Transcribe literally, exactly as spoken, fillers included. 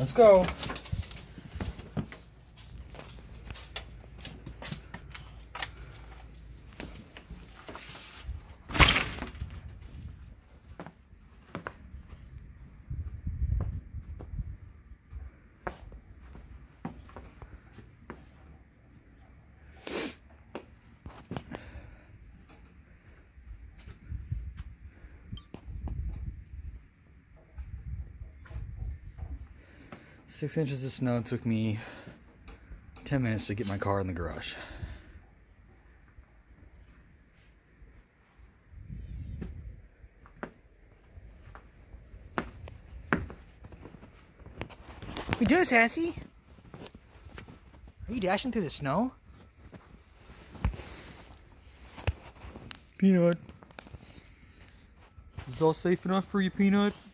Let's go. Six inches of snow took me ten minutes to get my car in the garage. What you doing, Sassy? Are you dashing through the snow? Peanut. Is this all safe enough for you, Peanut?